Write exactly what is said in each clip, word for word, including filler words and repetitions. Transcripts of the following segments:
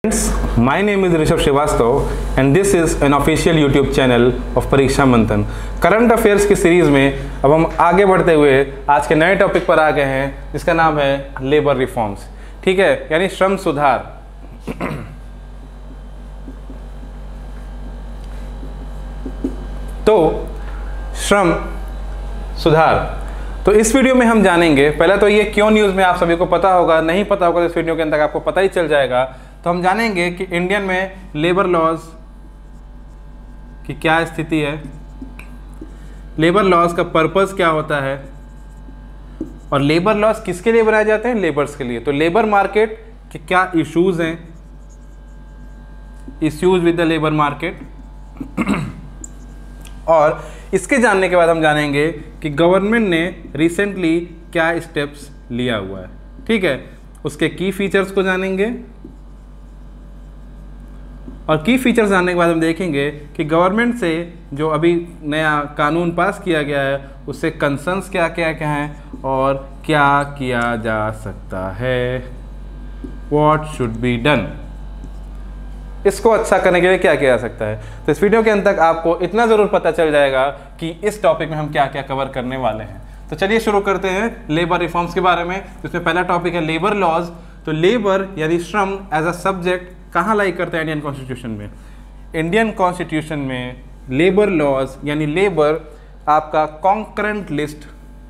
My name is Rishabh Srivastava and this is an official YouTube channel of परीक्षा मंथन। Current affairs की series में अब हम आगे बढ़ते हुए आज के नए टॉपिक पर आ गए हैं जिसका नाम है लेबर रिफॉर्म्स। ठीक है, यानी श्रम सुधार। तो श्रम सुधार, तो इस वीडियो में हम जानेंगे, पहले तो ये क्यों न्यूज़ में आप सभी को पता होगा, नहीं पता होगा तो इस वीडियो के अंदर आपको पता ही चल जाएगा। तो हम जानेंगे कि इंडियन में लेबर लॉज की क्या स्थिति है, लेबर लॉज का पर्पस क्या होता है और लेबर लॉज किसके लिए बनाए जाते हैं, लेबर्स के लिए। तो लेबर मार्केट के क्या इश्यूज हैं, issues with the labour market. और इसके जानने के बाद हम जानेंगे कि गवर्नमेंट ने रिसेंटली क्या स्टेप्स लिया हुआ है। ठीक है, उसके की फीचर्स को जानेंगे और की फीचर्स जानने के बाद हम देखेंगे कि गवर्नमेंट से जो अभी नया कानून पास किया गया है उससे कंसर्न्स क्या क्या क्या हैं और क्या किया जा सकता है, व्हाट शुड बी डन, इसको अच्छा करने के लिए क्या किया जा सकता है। तो इस वीडियो के अंत तक आपको इतना ज़रूर पता चल जाएगा कि इस टॉपिक में हम क्या क्या कवर करने वाले हैं। तो चलिए शुरू करते हैं लेबर रिफॉर्म्स के बारे में, जिसमें पहला टॉपिक है लेबर लॉज। तो लेबर यानी श्रम एज अ सब्जेक्ट कहाँ लाई करता है इंडियन कॉन्स्टिट्यूशन में। इंडियन कॉन्स्टिट्यूशन में लेबर लॉज यानी लेबर आपका कॉन्करेंट लिस्ट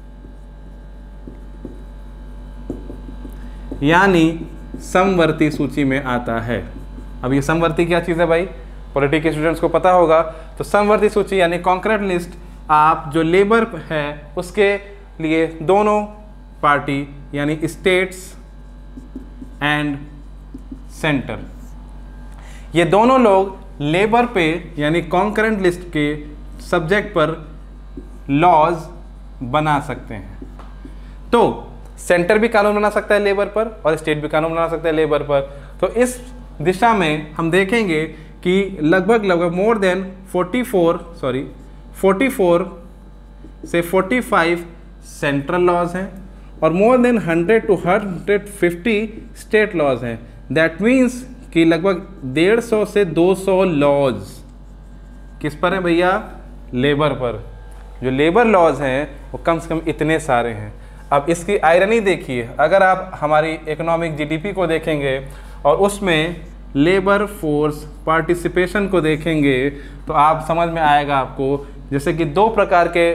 यानी समवर्ती सूची में आता है। अब ये समवर्ती क्या चीज़ है भाई, पॉलिटी के स्टूडेंट्स को पता होगा। तो समवर्ती सूची यानी कॉन्करेंट लिस्ट, आप जो लेबर है उसके लिए दोनों पार्टी यानी स्टेट्स एंड सेंटर, ये दोनों लोग लेबर पे यानी कॉन्करेंट लिस्ट के सब्जेक्ट पर लॉज बना सकते हैं। तो सेंटर भी कानून बना सकता है लेबर पर और स्टेट भी कानून बना सकता है लेबर पर। तो इस दिशा में हम देखेंगे कि लगभग लगभग मोर देन चौवालीस सॉरी चौवालीस से पैंतालीस सेंट्रल लॉज हैं और more than hundred two hundred fifty state laws हैं। दैट मीन्स कि लगभग डेढ़ सौ से दो सौ लॉज किस पर हैं भैया, लेबर पर। जो लेबर लॉज हैं वो कम से कम इतने सारे हैं। अब इसकी आयरनी देखिए, अगर आप हमारी इकोनॉमिक जीडीपी को देखेंगे और उसमें लेबर फोर्स पार्टिसिपेशन को देखेंगे तो आप समझ में आएगा आपको, जैसे कि दो प्रकार के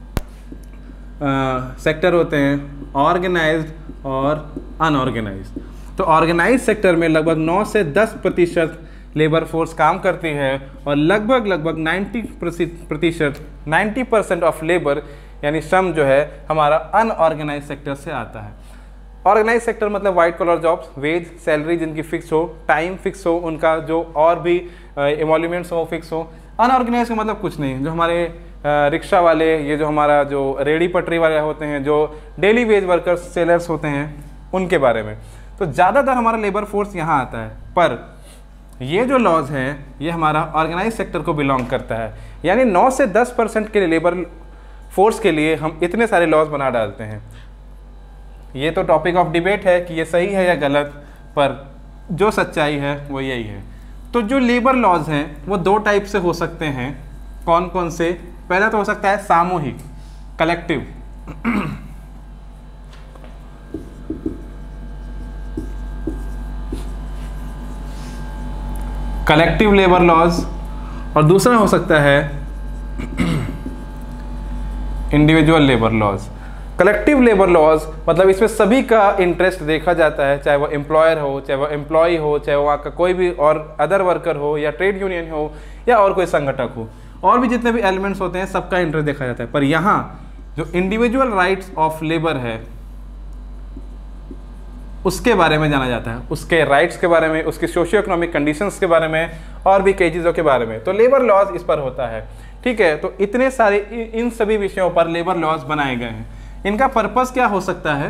आ, सेक्टर होते हैं, ऑर्गेनाइज्ड और अनऑर्गेनाइज्ड। तो ऑर्गेनाइज सेक्टर में लगभग नौ से दस प्रतिशत लेबर फोर्स काम करती है और लगभग लगभग नब्बे प्रतिशत नब्बे परसेंट ऑफ लेबर यानी श्रम जो है हमारा अनऑर्गेनाइज सेक्टर से आता है। ऑर्गेनाइज सेक्टर मतलब white collar jobs, wage salary जिनकी फिक्स हो, टाइम फिक्स हो, उनका जो और भी एमोल्यूमेंट्स हो फिक्स हो। अनऑर्गेनाइज का मतलब कुछ नहीं, जो हमारे रिक्शा वाले, ये जो हमारा जो रेडी पटरी वाले होते हैं, जो डेली वेज वर्कर्स सेलर्स होते हैं, उनके बारे में। तो ज़्यादातर हमारा लेबर फोर्स यहाँ आता है, पर ये जो लॉज हैं ये हमारा ऑर्गेनाइज सेक्टर को बिलोंग करता है। यानी नौ से दस परसेंट के लेबर फोर्स के लिए हम इतने सारे लॉज बना डालते हैं। ये तो टॉपिक ऑफ डिबेट है कि ये सही है या गलत, पर जो सच्चाई है वो यही है। तो जो लेबर लॉज हैं वो दो टाइप से हो सकते हैं। कौन कौन से? पहला तो हो सकता है सामूहिक, कलेक्टिव। कलेक्टिव लेबर लॉज, और दूसरा हो सकता है individual labour laws. Collective labour laws मतलब इसमें सभी का इंटरेस्ट देखा जाता है, चाहे वो एम्प्लॉयर हो, चाहे वो एम्प्लॉय हो, चाहे वहाँ का कोई भी और अदर वर्कर हो या ट्रेड यूनियन हो या और कोई संगठक हो, और भी जितने भी एलिमेंट्स होते हैं सबका इंटरेस्ट देखा जाता है। पर यहाँ जो इंडिविजुअल राइट्स ऑफ लेबर है उसके बारे में जाना जाता है, उसके राइट्स के बारे में, उसकी सोशियो इकोनॉमिक कंडीशंस के बारे में और भी कई चीज़ों के बारे में। तो लेबर लॉज इस पर होता है। ठीक है, तो इतने सारे इन सभी विषयों पर लेबर लॉज बनाए गए हैं। इनका पर्पस क्या हो सकता है?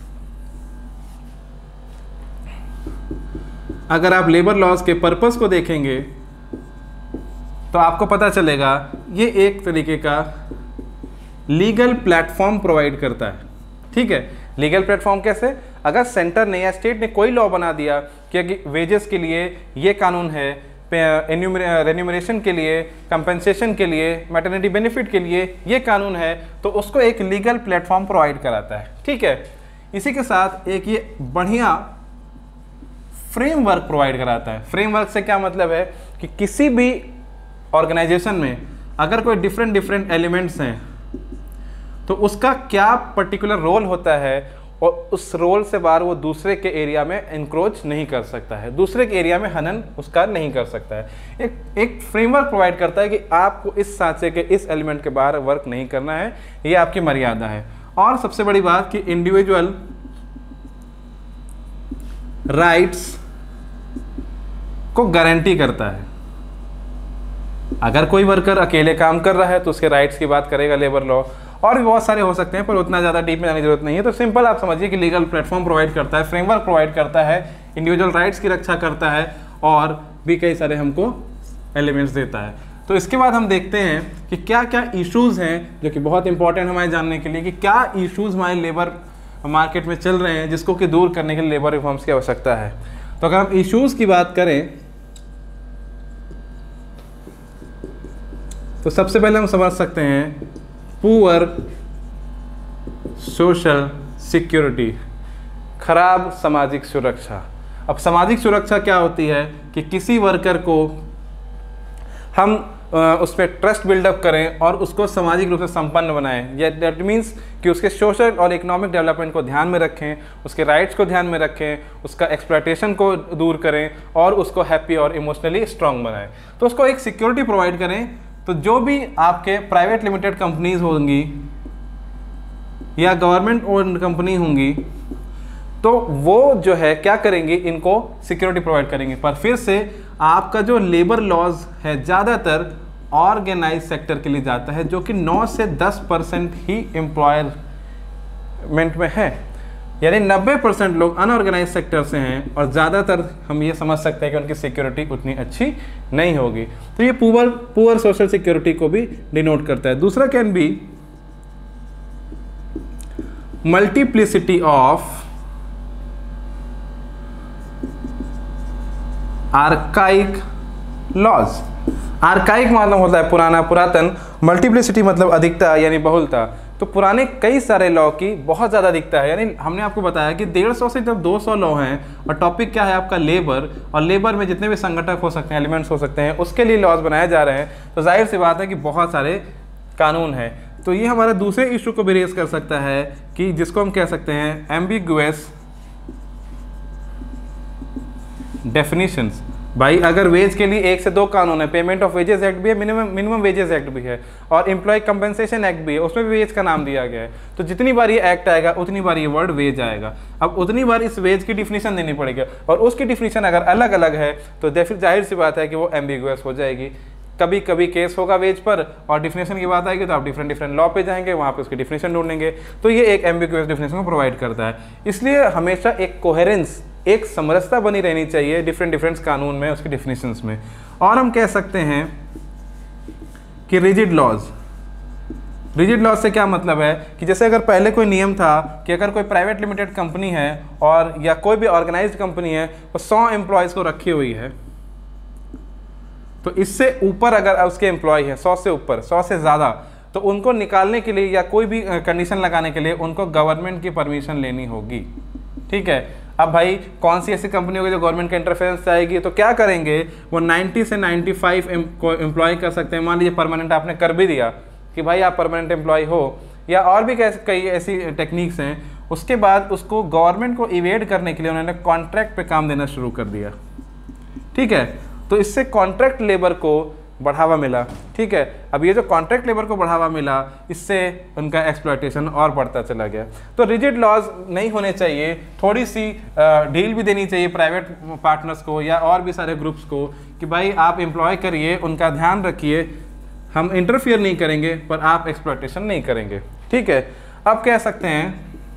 अगर आप लेबर लॉज के पर्पस को देखेंगे तो आपको पता चलेगा ये एक तरीके का लीगल प्लेटफॉर्म प्रोवाइड करता है। ठीक है, लीगल प्लेटफॉर्म कैसे? अगर सेंटर ने या स्टेट ने कोई लॉ बना दिया कि वेजेस के लिए ये कानून है, रेन्यूमरेशन के लिए, कंपेंसेशन के लिए, मैटरनिटी बेनिफिट के लिए ये कानून है, तो उसको एक लीगल प्लेटफॉर्म प्रोवाइड कराता है। ठीक है, इसी के साथ एक ये बढ़िया फ्रेमवर्क प्रोवाइड कराता है। फ्रेमवर्क से क्या मतलब है कि किसी भी ऑर्गेनाइजेशन में अगर कोई डिफरेंट डिफरेंट एलिमेंट्स हैं तो उसका क्या पर्टिकुलर रोल होता है और उस रोल से बाहर वो दूसरे के एरिया में इंक्रोच नहीं कर सकता है, दूसरे के एरिया में हनन उसका नहीं कर सकता है। एक एक फ्रेमवर्क प्रोवाइड करता है कि आपको इस सांचे के इस एलिमेंट के बाहर वर्क नहीं करना है, ये आपकी मर्यादा है। और सबसे बड़ी बात कि इंडिविजुअल राइट्स को गारंटी करता है। अगर कोई वर्कर अकेले काम कर रहा है तो उसके राइट्स की बात करेगा लेबर लॉ, और भी बहुत सारे हो सकते हैं पर उतना ज़्यादा डीप में जाने की जरूरत नहीं है। तो सिंपल आप समझिए कि लीगल प्लेटफॉर्म प्रोवाइड करता है, फ्रेमवर्क प्रोवाइड करता है, इंडिविजुअल राइट्स की रक्षा करता है और भी कई सारे हमको एलिमेंट्स देता है। तो इसके बाद हम देखते हैं कि क्या क्या इश्यूज़ हैं जो कि बहुत इंपॉर्टेंट हमारे जानने के लिए कि क्या इश्यूज़ हमारे लेबर मार्केट में चल रहे हैं जिसको कि दूर करने के लिए लेबर रिफॉर्म्स की आवश्यकता है। तो अगर हम इश्यूज़ की बात करें तो सबसे पहले हम समझ सकते हैं पुअर सोशल सिक्योरिटी, खराब सामाजिक सुरक्षा। अब सामाजिक सुरक्षा क्या होती है कि किसी वर्कर को हम उस पर ट्रस्ट बिल्डअप करें और उसको सामाजिक रूप से संपन्न बनाएं। या दैट मीन्स कि उसके सोशल और इकोनॉमिक डेवलपमेंट को ध्यान में रखें, उसके राइट्स को ध्यान में रखें, उसका एक्सप्लॉयटेशन को दूर करें और उसको हैप्पी और इमोशनली स्ट्रांग बनाएं। तो उसको एक सिक्योरिटी प्रोवाइड करें। तो जो भी आपके प्राइवेट लिमिटेड कंपनीज होंगी या गवर्नमेंट ओन्ड कंपनी होंगी तो वो जो है क्या करेंगे, इनको सिक्योरिटी प्रोवाइड करेंगे। पर फिर से आपका जो लेबर लॉज है ज़्यादातर ऑर्गेनाइज सेक्टर के लिए जाता है, जो कि नौ से दस परसेंट ही एम्प्लॉयमेंट में है, यानी नब्बे परसेंट लोग अनऑर्गेनाइज सेक्टर से हैं और ज़्यादातर हम ये समझ सकते हैं कि उनकी सिक्योरिटी उतनी अच्छी नहीं होगी। तो ये पुअर पुअर सोशल सिक्योरिटी को भी डिनोट करता है। दूसरा can be multiplicity of archaic laws. Archaic मतलब होता है पुराना, पुरातन। मल्टीप्लिसिटी मतलब अधिकता यानी बहुलता। तो पुराने कई सारे लॉ की बहुत ज़्यादा दिखता है, यानी हमने आपको बताया कि डेढ़ सौ से जब दो सौ लॉ हैं और टॉपिक क्या है आपका लेबर, और लेबर में जितने भी संगठक हो सकते हैं, एलिमेंट्स हो सकते हैं, उसके लिए लॉज बनाए जा रहे हैं, तो जाहिर सी बात है कि बहुत सारे कानून हैं। तो ये हमारा दूसरे इशू को भी रेज कर सकता है कि जिसको हम कह सकते हैं एम्बिगुअस डेफिनेशंस। भाई अगर वेज के लिए एक से दो कानून है, पेमेंट ऑफ वेजेस एक्ट भी है, मिनिमम मिनिमम वेजेस एक्ट भी है और एम्प्लॉय कंपनसेशन एक्ट भी है, उसमें भी वेज का नाम दिया गया है। तो जितनी बार ये एक्ट आएगा उतनी बार ये वर्ड वेज आएगा। अब उतनी बार इस वेज की डिफिनीशन देनी पड़ेगी और उसकी डिफिनीशन अगर अलग अलग है तो फिर जाहिर सी बात है कि वो एम्बिगुअस हो जाएगी। कभी कभी केस होगा वेज पर और डिफिनेशन की बात आएगी तो आप डिफरेंट डिफरेंट लॉ पे जाएंगे, वहाँ पे उसकी डिफिनेशन ढूंढेंगे। तो ये एक एम्बिगुअस डिफिनेशन को प्रोवाइड करता है। इसलिए हमेशा एक कोहेरेंस, एक समरसता बनी रहनी चाहिए डिफरेंट डिफरेंट कानून में, उसकी डिफिनेशंस में। और हम कह सकते हैं कि रिजिड लॉज। रिजिड लॉज से क्या मतलब है कि जैसे अगर पहले कोई नियम था कि अगर कोई प्राइवेट लिमिटेड कंपनी है और या कोई भी ऑर्गेनाइज्ड कंपनी है वो सौ एम्प्लॉयज़ को रखी हुई है, तो इससे ऊपर अगर उसके एम्प्लॉय है सौ से ऊपर, सौ से ज़्यादा, तो उनको निकालने के लिए या कोई भी कंडीशन लगाने के लिए उनको गवर्नमेंट की परमिशन लेनी होगी। ठीक है। अब भाई कौन सी ऐसी कंपनी होगी जो गवर्नमेंट का इंटरफेरेंस आएगी, तो क्या करेंगे वो नब्बे से पचानवे को एम्प्लॉय कर सकते हैं। मान लीजिए परमानेंट आपने कर भी दिया कि भाई आप परमानेंट एम्प्लॉय हो, या और भी कई ऐसी टेक्निक्स हैं। उसके बाद उसको गवर्नमेंट को इवेड करने के लिए उन्होंने कॉन्ट्रैक्ट पे काम देना शुरू कर दिया। ठीक है। तो इससे कॉन्ट्रैक्ट लेबर को बढ़ावा मिला। ठीक है। अब ये जो कॉन्ट्रैक्ट लेबर को बढ़ावा मिला, इससे उनका एक्सप्लॉयटेशन और बढ़ता चला गया। तो रिजिड लॉज नहीं होने चाहिए, थोड़ी सी डील भी देनी चाहिए प्राइवेट पार्टनर्स को या और भी सारे ग्रुप्स को कि भाई आप एम्प्लॉय करिए, उनका ध्यान रखिए, हम इंटरफियर नहीं करेंगे पर आप एक्सप्लॉयटेशन नहीं करेंगे। ठीक है। अब कह सकते हैं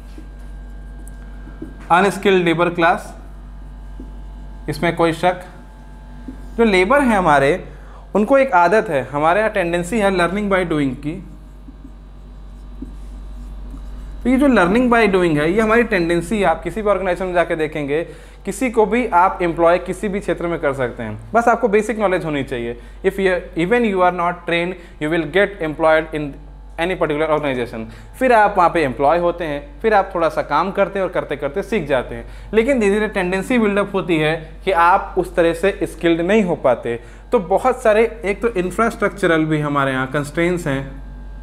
अनस्किल्ड लेबर क्लास, इसमें कोई शक। जो लेबर है हमारे, उनको एक आदत है, हमारे यहाँ टेंडेंसी है लर्निंग बाय डूइंग की, तो ये जो लर्निंग बाय डूइंग है, ये हमारी टेंडेंसी है। आप किसी भी ऑर्गेनाइजेशन में जाके देखेंगे, किसी को भी आप एम्प्लॉय किसी भी क्षेत्र में कर सकते हैं, बस आपको बेसिक नॉलेज होनी चाहिए। If you even you are not trained, you will get employed in any particular organisation. फिर आप वहाँ पे एम्प्लॉय होते हैं, फिर आप थोड़ा सा काम करते हैं और करते करते सीख जाते हैं। लेकिन धीरे धीरे टेंडेंसी बिल्डअप होती है कि आप उस तरह से स्किल्ड नहीं हो पाते। तो बहुत सारे, एक तो इंफ्रास्ट्रक्चरल भी हमारे यहाँ कंस्ट्रेंट्स हैं,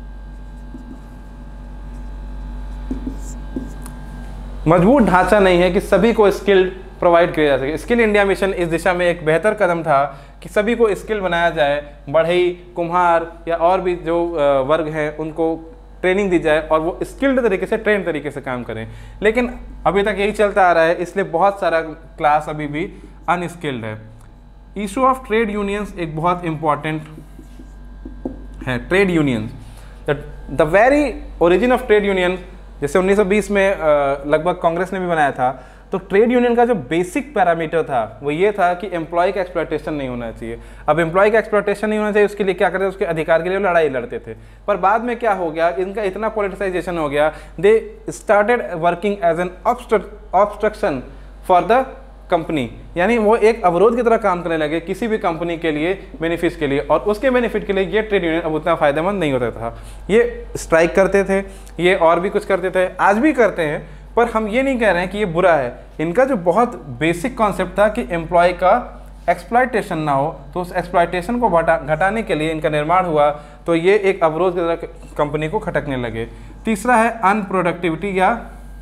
मजबूत ढांचा नहीं है कि सभी को स्किल्ड प्रोवाइड किया जा सके। स्किल इंडिया मिशन इस दिशा में एक बेहतर कदम था कि सभी को स्किल बनाया जाए, बढ़ई, कुम्हार या और भी जो वर्ग हैं उनको ट्रेनिंग दी जाए और वो स्किल्ड तरीके से, ट्रेन तरीके से काम करें। लेकिन अभी तक यही चलता आ रहा है, इसलिए बहुत सारा क्लास अभी भी अनस्किल्ड है। इशू ऑफ ट्रेड यूनियंस एक बहुत इंपॉर्टेंट है। Trade unions, the very origin of trade union, जैसे उन्नीस सौ बीस में लगभग कांग्रेस ने भी बनाया था, तो ट्रेड यूनियन का जो बेसिक पैरामीटर था वो ये था कि एम्प्लॉय का एक्सप्लॉयटेशन नहीं होना चाहिए। अब एम्प्लॉय का एक्सप्लॉयटेशन नहीं होना चाहिए, उसके लिए क्या करते थे, उसके अधिकार के लिए लड़ाई लड़ते थे। पर बाद में क्या हो गया, इनका इतना पॉलिटिसाइजेशन हो गया, they started working as an obstruction for the company, यानी वो एक अवरोध की तरह काम करने लगे किसी भी कंपनी के लिए, बेनिफिट्स के लिए, और उसके बेनिफिट के लिए ये ट्रेड यूनियन अब उतना फायदेमंद नहीं होता था। ये स्ट्राइक करते थे, ये और भी कुछ करते थे, आज भी करते हैं, पर हम ये नहीं कह रहे हैं कि ये बुरा है। इनका जो बहुत बेसिक कॉन्सेप्ट था कि एम्प्लॉय का एक्सप्लॉयटेशन ना हो, तो उस एक्सप्लॉयटेशन को घटाने के लिए इनका निर्माण हुआ, तो ये एक अवरोध की तरह कंपनी को खटकने लगे। तीसरा है अनप्रोडक्टिविटी, या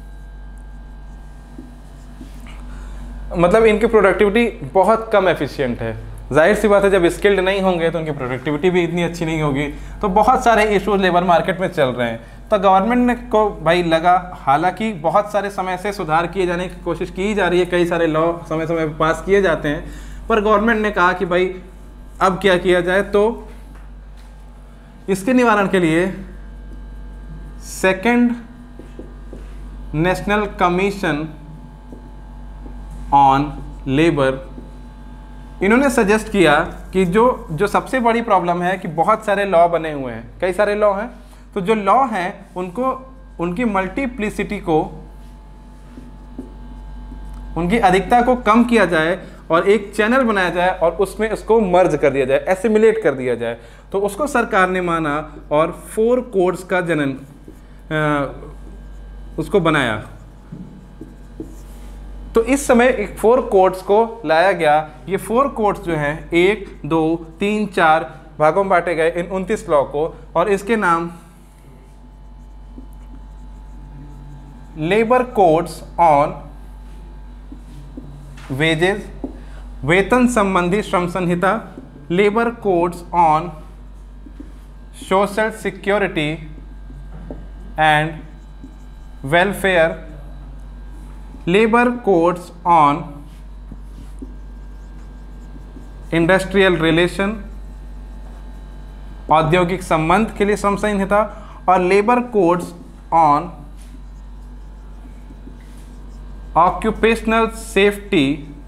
मतलब इनकी प्रोडक्टिविटी बहुत कम एफिशिएंट है। जाहिर सी बात है, जब स्किल्ड नहीं होंगे तो उनकी प्रोडक्टिविटी भी इतनी अच्छी नहीं होगी। तो बहुत सारे इश्यूज लेबर मार्केट में चल रहे हैं। तो गवर्नमेंट ने को भाई लगा, हालांकि बहुत सारे समय से सुधार किए जाने की कोशिश की जा रही है, कई सारे लॉ समय समय पर पास किए जाते हैं, पर गवर्नमेंट ने कहा कि भाई अब क्या किया जाए। तो इसके निवारण के लिए second national commission on labour, इन्होंने सजेस्ट किया कि जो जो सबसे बड़ी प्रॉब्लम है कि बहुत सारे लॉ बने हुए हैं, कई सारे लॉ हैं, तो जो लॉ हैं उनको, उनकी मल्टीप्लिसिटी को, उनकी अधिकता को कम किया जाए और एक चैनल बनाया जाए और उसमें उसको मर्ज कर दिया जाए, एसिमिलेट कर दिया जाए। तो उसको सरकार ने माना और फोर कोड्स का जनन उसको बनाया। तो इस समय एक फोर कोड्स को लाया गया। ये फोर कोड्स जो हैं, एक, दो, तीन, चार भागों में बांटे गए इन उनतीस लॉ को, और इसके नाम लेबर कोड्स ऑन वेजेस, वेतन संबंधी श्रम संहिता, labour codes on social security and welfare, labour codes on industrial relation, औद्योगिक संबंध के लिए श्रम संहिता, और labour codes on occupational safety,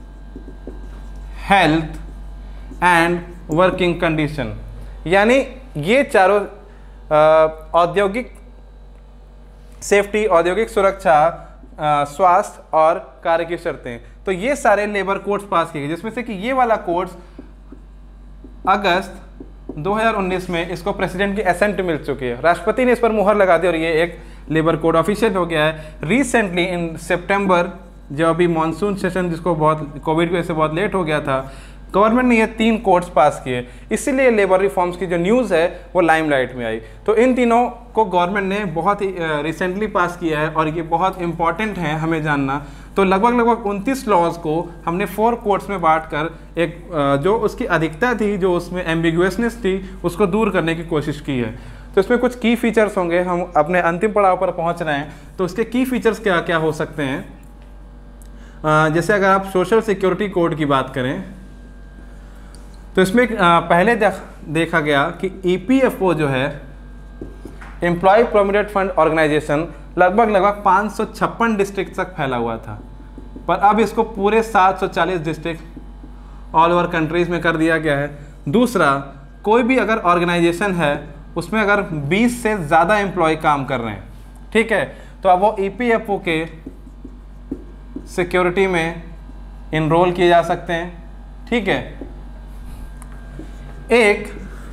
health and working condition. यानी ये चारों औद्योगिक सेफ्टी, औद्योगिक सुरक्षा, स्वास्थ्य और कार्य की शर्तें, तो ये सारे लेबर कोड्स पास किए गए, जिसमें से कि ये वाला कोड्स अगस्त दो हज़ार उन्नीस में इसको प्रेसिडेंट की एसेंट मिल चुकी है, राष्ट्रपति ने इस पर मुहर लगा दी और ये एक लेबर कोड ऑफिशियल हो गया है। रिसेंटली इन सितंबर, जो अभी मानसून सेशन जिसको बहुत कोविड की वजह से बहुत लेट हो गया था, गवर्नमेंट ने ये तीन कोड्स पास किए, इसीलिए लेबर रिफॉर्म्स की जो न्यूज़ है वो लाइमलाइट में आई। तो इन तीनों को गवर्नमेंट ने बहुत ही रिसेंटली पास किया है और ये बहुत इंपॉर्टेंट है हमें जानना। तो लगभग लगभग उनतीस लॉज को हमने फोर कोड्स में बांटकर एक जो उसकी अधिकता थी, जो उसमें एम्बिगुअसनेस थी, उसको दूर करने की कोशिश की है। तो इसमें कुछ की फीचर्स होंगे, हम अपने अंतिम पड़ाव पर पहुंच रहे हैं, तो उसके की फीचर्स क्या क्या हो सकते हैं। जैसे अगर आप सोशल सिक्योरिटी कोड की बात करें तो इसमें पहले देखा गया कि ई पी एफ ओ जो है, एम्प्लॉय प्रोविडेंट फंड ऑर्गेनाइजेशन, लगभग लगभग पाँच सौ छप्पन डिस्ट्रिक्ट तक फैला हुआ था, पर अब इसको पूरे सात सौ चालीस डिस्ट्रिक्ट ऑल ओवर कंट्रीज में कर दिया गया है। दूसरा, कोई भी अगर ऑर्गेनाइजेशन है उसमें अगर बीस से ज़्यादा एम्प्लॉय काम कर रहे हैं, ठीक है, तो अब वो ईपीएफओ के सिक्योरिटी में इनरोल किए जा सकते हैं। ठीक है, एक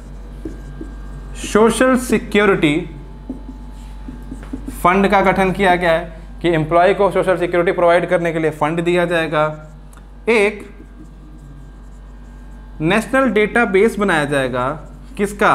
सोशल सिक्योरिटी फंड का गठन किया गया है कि एम्प्लॉय को सोशल सिक्योरिटी प्रोवाइड करने के लिए फंड दिया जाएगा। एक नेशनल डेटाबेस बनाया जाएगा, किसका?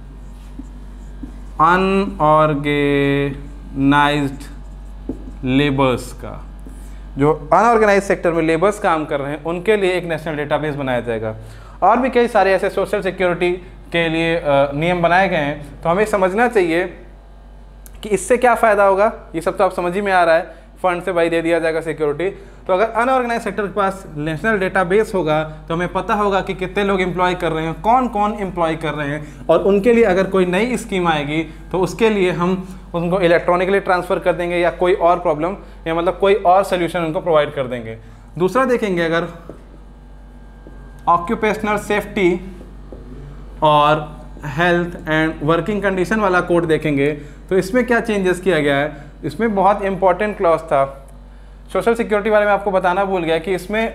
अनऑर्गेनाइज्ड लेबर्स का। जो अनऑर्गेनाइज सेक्टर में लेबर्स काम कर रहे हैं उनके लिए एक नेशनल डेटाबेस बनाया जाएगा। और भी कई सारे ऐसे सोशल सिक्योरिटी के लिए नियम बनाए गए हैं। तो हमें समझना चाहिए कि इससे क्या फ़ायदा होगा। ये सब तो आप समझ ही में आ रहा है, फंड से भाई दे दिया जाएगा सिक्योरिटी। तो अगर अनऑर्गेनाइज सेक्टर के पास नेशनल डेटाबेस होगा तो हमें पता होगा कि कितने लोग एम्प्लॉय कर रहे हैं, कौन कौन एम्प्लॉय कर रहे हैं, और उनके लिए अगर कोई नई स्कीम आएगी तो उसके लिए हम उनको इलेक्ट्रॉनिकली ट्रांसफ़र कर देंगे या कोई और प्रॉब्लम या मतलब कोई और सोल्यूशन उनको प्रोवाइड कर देंगे। दूसरा देखेंगे, अगर ऑक्यूपेशनल सेफ्टी और हेल्थ एंड वर्किंग कंडीशन वाला कोड देखेंगे तो इसमें क्या चेंजेस किया गया है। इसमें बहुत इंपॉर्टेंट क्लॉज था, सोशल सिक्योरिटी वाले में आपको बताना भूल गया कि इसमें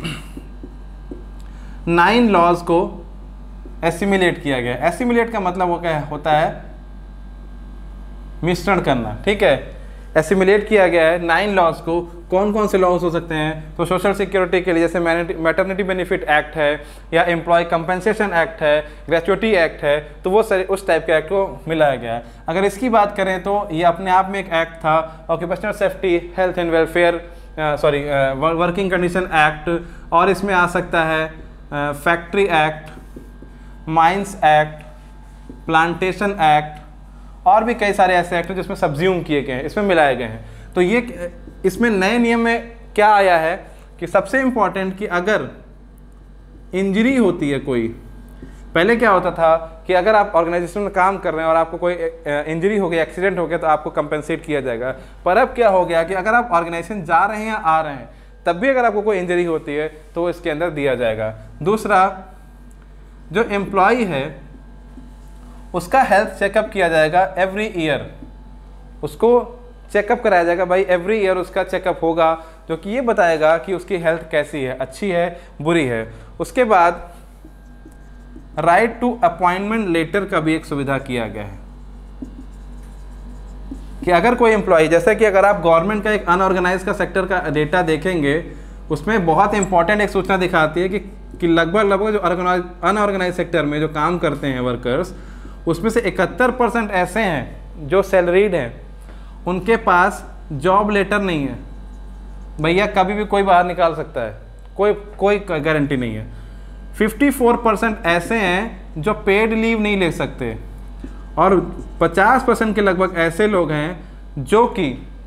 नाइन लॉज को एसिमिलेट किया गया। एसिमिलेट का मतलब वो क्या होता है? मिश्रण करना। ठीक है, एसिमिलेट किया गया है नाइन लॉज को। कौन कौन से लॉज हो सकते हैं? तो सोशल सिक्योरिटी के लिए जैसे मैटरनिटी बेनिफिट एक्ट है या एम्प्लॉय कंपनसेशन एक्ट है, ग्रेचुइटी एक्ट है, तो वो सारे उस टाइप के एक्ट को मिलाया गया है। अगर इसकी बात करें तो ये अपने आप में एक एक्ट था, occupational safety health and welfare sorry working condition act. और इसमें आ सकता है factory act, mines act, plantation act, और भी कई सारे ऐसे एक्ट हैं जिसमें सब्ज्यूम किए गए हैं, इसमें मिलाए गए हैं। तो ये इसमें नए नियम में क्या आया है कि सबसे इम्पॉर्टेंट कि अगर इंजरी होती है कोई, पहले क्या होता था कि अगर आप ऑर्गेनाइजेशन में काम कर रहे हैं और आपको कोई इंजरी हो गई, एक्सीडेंट हो गया, तो आपको कंपेंसेट किया जाएगा। पर अब क्या हो गया कि अगर आप ऑर्गेनाइजेशन जा रहे हैं या आ रहे हैं तब भी अगर आपको कोई इंजरी होती है तो इसके अंदर दिया जाएगा। दूसरा, जो एम्प्लॉय है उसका हेल्थ चेकअप किया जाएगा एवरी ईयर, उसको चेकअप कराया जाएगा भाई, एवरी ईयर उसका चेकअप होगा जो कि ये बताएगा कि उसकी हेल्थ कैसी है, अच्छी है, बुरी है। उसके बाद राइट टू अपॉइंटमेंट लेटर का भी एक सुविधा किया गया है कि अगर कोई एम्प्लॉय, जैसे कि अगर आप गवर्नमेंट का एक अनऑर्गेनाइज का सेक्टर का डेटा देखेंगे उसमें बहुत इंपॉर्टेंट एक सूचना दिखाती है कि, कि लगभग लगभग जो अनऑर्गेनाइज सेक्टर में जो काम करते हैं वर्कर्स, उसमें से इकहत्तर परसेंट ऐसे हैं जो सैलरीड हैं, उनके पास जॉब लेटर नहीं है। भैया कभी भी कोई बाहर निकाल सकता है, कोई कोई गारंटी नहीं है। चौवन परसेंट ऐसे हैं जो पेड लीव नहीं ले सकते, और पचास परसेंट के लगभग ऐसे लोग हैं जो कि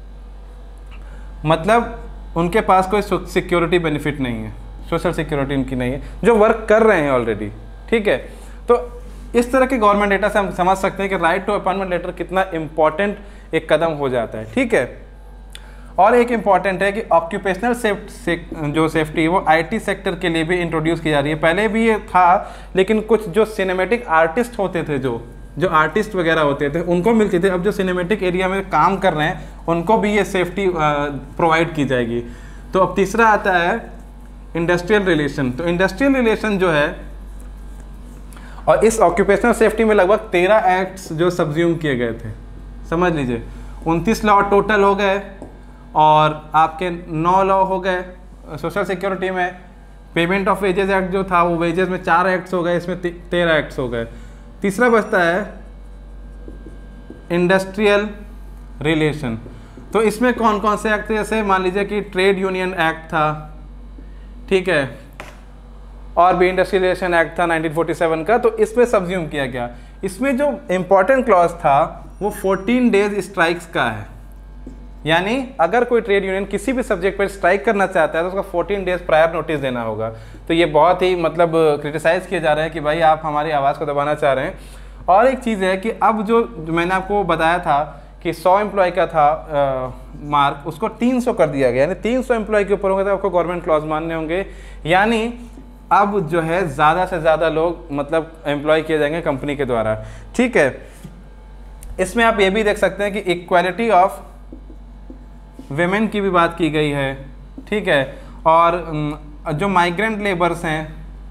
मतलब उनके पास कोई सिक्योरिटी बेनिफिट नहीं है, सोशल सिक्योरिटी उनकी नहीं है, जो वर्क कर रहे हैं ऑलरेडी। ठीक है, तो इस तरह के गवर्नमेंट डेटा से हम समझ सकते हैं कि राइट टू अपॉइंटमेंट लेटर कितना इंपॉर्टेंट एक कदम हो जाता है। ठीक है, और एक इम्पॉर्टेंट है कि ऑक्यूपेशनल सेफ से, जो सेफ्टी है वो आईटी सेक्टर के लिए भी इंट्रोड्यूस की जा रही है। पहले भी ये था, लेकिन कुछ जो सिनेमेटिक आर्टिस्ट होते थे, जो जो आर्टिस्ट वगैरह होते थे उनको मिलती थी। अब जो सिनेमेटिक एरिया में काम कर रहे हैं उनको भी ये सेफ्टी प्रोवाइड की जाएगी। तो अब तीसरा आता है इंडस्ट्रियल रिलेशन। तो इंडस्ट्रियल रिलेशन जो है, और इस ऑक्यूपेशनल सेफ्टी में लगभग तेरह एक्ट्स जो सब्ज्यूम किए गए थे, समझ लीजिए उनतीस लॉ टोटल हो गए, और आपके नौ लॉ हो गए सोशल सिक्योरिटी में। पेमेंट ऑफ वेजेस एक्ट जो था वो वेजेस में चार एक्ट्स हो गए, इसमें तेरह एक्ट्स हो गए। तीसरा बचता है इंडस्ट्रियल रिलेशन। तो इसमें कौन कौन से एक्ट थे? जैसे मान लीजिए कि ट्रेड यूनियन एक्ट था, ठीक है, और भी इंडस्ट्रियल रिलेशन एक्ट था नाइनटीन फोर्टी सेवन का, तो इसमें सब्ज्यूम किया गया। इसमें जो इंपॉर्टेंट क्लॉज था वो फोर्टीन डेज स्ट्राइक्स का है, यानी अगर कोई ट्रेड यूनियन किसी भी सब्जेक्ट पर स्ट्राइक करना चाहता है तो उसका फोर्टीन डेज प्रायर नोटिस देना होगा। तो ये बहुत ही मतलब क्रिटिसाइज़ किया जा रहा है कि भाई आप हमारी आवाज़ को दबाना चाह रहे हैं। और एक चीज़ है कि अब जो, जो मैंने आपको बताया था कि सौ एम्प्लॉय का था आ, मार्क, उसको तीन सौ कर दिया गया, यानी तीन सौ एम्प्लॉय के ऊपर होंगे तो आपको गवर्नमेंट क्लॉज मानने होंगे। यानी अब जो है ज़्यादा से ज़्यादा लोग मतलब एम्प्लॉय किए जाएंगे कंपनी के द्वारा। ठीक है, इसमें आप ये भी देख सकते हैं कि इक्वालिटी ऑफ वेमेन की भी बात की गई है, ठीक है, और जो माइग्रेंट लेबर्स हैं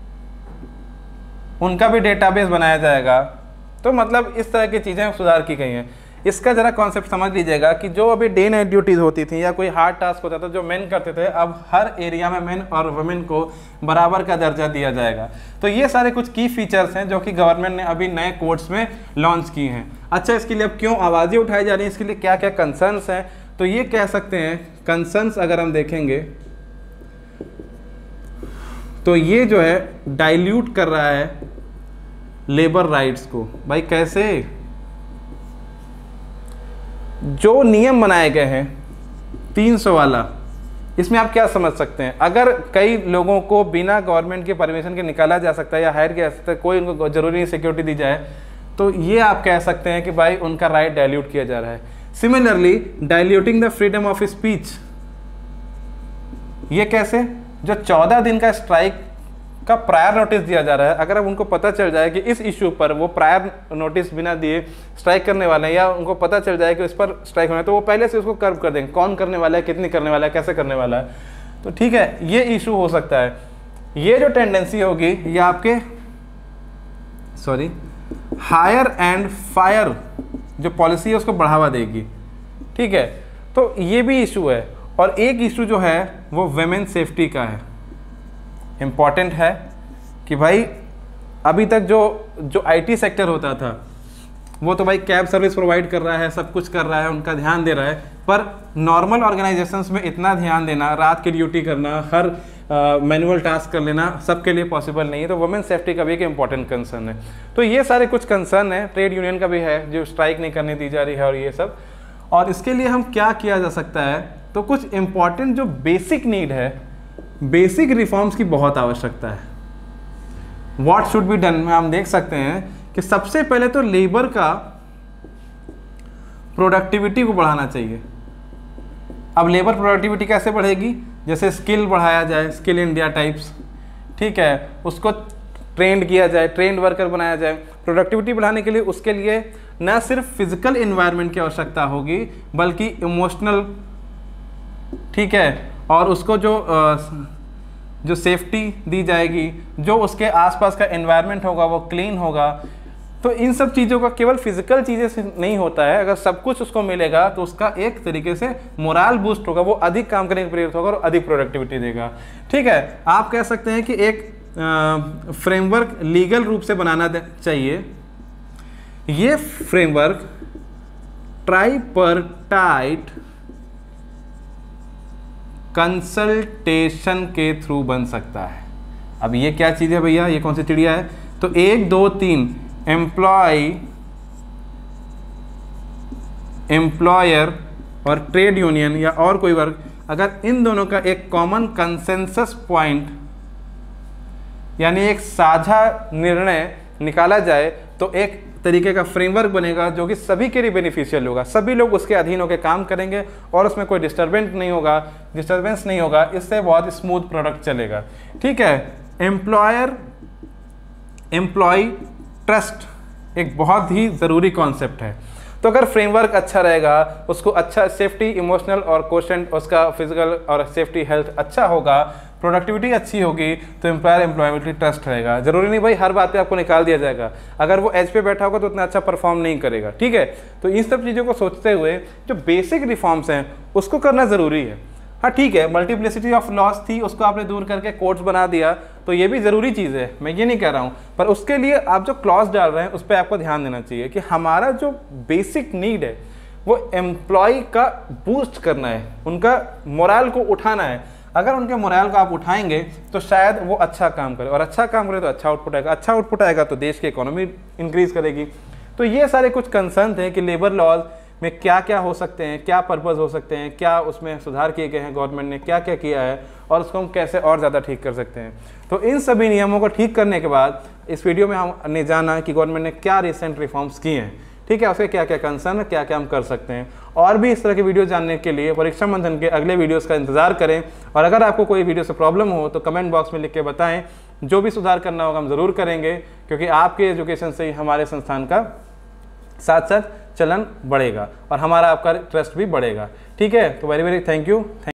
उनका भी डेटाबेस बनाया जाएगा। तो मतलब इस तरह की चीज़ें सुधार की गई हैं। इसका ज़रा कॉन्सेप्ट समझ लीजिएगा कि जो अभी डे नाइट ड्यूटीज़ होती थी या कोई हार्ड टास्क होता था जो मेन करते थे, अब हर एरिया में मेन और वुमेन को बराबर का दर्जा दिया जाएगा। तो ये सारे कुछ की फीचर्स हैं जो कि गवर्नमेंट ने अभी नए कोड्स में लॉन्च किए हैं। अच्छा, इसके लिए अब क्यों आवाज़ें उठाई जा रही हैं, इसके लिए क्या क्या कंसर्न्स हैं, तो ये कह सकते हैं कंसर्न्स अगर हम देखेंगे तो ये जो है डाइल्यूट कर रहा है लेबर राइट्स को। भाई कैसे? जो नियम बनाए गए हैं तीन सौ वाला, इसमें आप क्या समझ सकते हैं? अगर कई लोगों को बिना गवर्नमेंट के परमिशन के निकाला जा सकता है या हायर किया जा सकता है, कोई उनको जरूरी नहीं सिक्योरिटी दी जाए, तो ये आप कह सकते हैं कि भाई उनका राइट डाइल्यूट किया जा रहा है। Similarly diluting the freedom of speech, ये कैसे? जो चौदह दिन का स्ट्राइक का प्रायर नोटिस दिया जा रहा है, अगर अब उनको पता चल जाए कि इस इशू पर वो प्रायर नोटिस बिना दिए स्ट्राइक करने वाले हैं, या उनको पता चल जाए कि इस पर स्ट्राइक होना है, तो वो पहले से उसको कर्व कर देंगे, कौन करने वाला है, कितनी करने वाला है, कैसे करने वाला है। तो ठीक है, ये इशू हो सकता है। ये जो टेंडेंसी होगी ये आपके सॉरी हायर एंड फायर जो पॉलिसी है उसको बढ़ावा देगी, ठीक है। तो ये भी इशू है। और एक इशू जो है वो वुमेन सेफ्टी का है। इम्पॉर्टेंट है कि भाई अभी तक जो जो आईटी सेक्टर होता था वो तो भाई कैब सर्विस प्रोवाइड कर रहा है, सब कुछ कर रहा है, उनका ध्यान दे रहा है, पर नॉर्मल ऑर्गेनाइजेशंस में इतना ध्यान देना, रात की ड्यूटी करना, हर मैनुअल टास्क कर लेना सबके लिए पॉसिबल नहीं है। तो वुमेन सेफ्टी का भी एक इम्पॉर्टेंट कंसर्न है। तो ये सारे कुछ कंसर्न है। ट्रेड यूनियन का भी है जो स्ट्राइक नहीं करने दी जा रही है और ये सब। और इसके लिए हम क्या किया जा सकता है, तो कुछ इम्पॉर्टेंट जो बेसिक नीड है, बेसिक रिफॉर्म्स की बहुत आवश्यकता है। व्हाट शुड बी डन में हम देख सकते हैं कि सबसे पहले तो लेबर का प्रोडक्टिविटी को बढ़ाना चाहिए। अब लेबर प्रोडक्टिविटी कैसे बढ़ेगी? जैसे स्किल बढ़ाया जाए, स्किल इंडिया टाइप्स, ठीक है, उसको ट्रेंड किया जाए, ट्रेंड वर्कर बनाया जाए। प्रोडक्टिविटी बढ़ाने के लिए उसके लिए न सिर्फ फिजिकल इन्वायरमेंट की आवश्यकता होगी बल्कि इमोशनल, ठीक है, और उसको जो जो सेफ्टी दी जाएगी, जो उसके आसपास का एनवायरनमेंट होगा वो क्लीन होगा। तो इन सब चीज़ों का केवल फिजिकल चीज़ें से नहीं होता है। अगर सब कुछ उसको मिलेगा तो उसका एक तरीके से मोरल बूस्ट होगा, वो अधिक काम करने के प्रेरित होगा और अधिक प्रोडक्टिविटी देगा, ठीक है। आप कह सकते हैं कि एक फ्रेमवर्क लीगल रूप से बनाना चाहिए। ये फ्रेमवर्क ट्राइपर्टाइट कंसल्टेशन के थ्रू बन सकता है। अब ये क्या चीज़ है भैया, ये कौन सी चिड़िया है? तो एक दो तीन एम्प्लॉय एम्प्लॉयर और ट्रेड यूनियन या और कोई वर्ग, अगर इन दोनों का एक कॉमन कंसेंसस पॉइंट यानी एक साझा निर्णय निकाला जाए तो एक तरीके का फ्रेमवर्क बनेगा जो कि सभी के लिए बेनिफिशियल होगा। सभी लोग उसके अधीन होकर काम करेंगे और उसमें कोई डिस्टर्बेंस नहीं होगा डिस्टर्बेंस नहीं होगा इससे बहुत स्मूथ प्रोडक्ट चलेगा, ठीक है। एम्प्लॉयर एम्प्लॉय ट्रस्ट एक बहुत ही ज़रूरी कॉन्सेप्ट है। तो अगर फ्रेमवर्क अच्छा रहेगा, उसको अच्छा सेफ्टी, इमोशनल और कोशेंट, उसका फिजिकल और सेफ्टी हेल्थ अच्छा होगा, प्रोडक्टिविटी अच्छी होगी, तो एम्प्लॉयर एम्प्लॉयबिलिटी ट्रस्ट रहेगा। जरूरी नहीं भाई हर बात पे आपको निकाल दिया जाएगा। अगर वो एज पे बैठा होगा तो उतना अच्छा परफॉर्म नहीं करेगा, ठीक है। तो इन सब चीज़ों को सोचते हुए जो बेसिक रिफॉर्म्स हैं उसको करना ज़रूरी है। हाँ ठीक है, मल्टीप्लिसिटी ऑफ लॉस थी, उसको आपने दूर करके कोड्स बना दिया, तो ये भी ज़रूरी चीज़ है, मैं ये नहीं कह रहा हूँ। पर उसके लिए आप जो क्लॉज डाल रहे हैं उस पर आपको ध्यान देना चाहिए कि हमारा जो बेसिक नीड है वो एम्प्लॉय का बूस्ट करना है, उनका मोरल को उठाना है। अगर उनके मोरल को आप उठाएंगे तो शायद वो अच्छा काम करे, और अच्छा काम करे तो अच्छा आउटपुट आएगा, अच्छा आउटपुट आएगा तो देश की इकोनॉमी इंक्रीज करेगी। तो ये सारे कुछ कंसर्न थे कि लेबर लॉज में क्या क्या हो सकते हैं, क्या पर्पज़ हो सकते हैं, क्या उसमें सुधार किए गए हैं, गवर्नमेंट ने क्या क्या किया है और उसको हम कैसे और ज़्यादा ठीक कर सकते हैं। तो इन सभी नियमों को ठीक करने के बाद इस वीडियो में हमने जाना कि गवर्नमेंट ने क्या रिसेंट रिफॉर्म्स किए हैं, ठीक है, उसके क्या क्या कंसर्न है, क्या क्या हम कर सकते हैं। और भी इस तरह के वीडियो जानने के लिए परीक्षा मंथन के अगले वीडियोस का इंतजार करें। और अगर आपको कोई वीडियो से प्रॉब्लम हो तो कमेंट बॉक्स में लिख के बताएं, जो भी सुधार करना होगा हम ज़रूर करेंगे, क्योंकि आपके एजुकेशन से ही हमारे संस्थान का साथ साथ चलन बढ़ेगा और हमारा आपका ट्रस्ट भी बढ़ेगा। ठीक है, तो वेरी वेरी थैंक यू।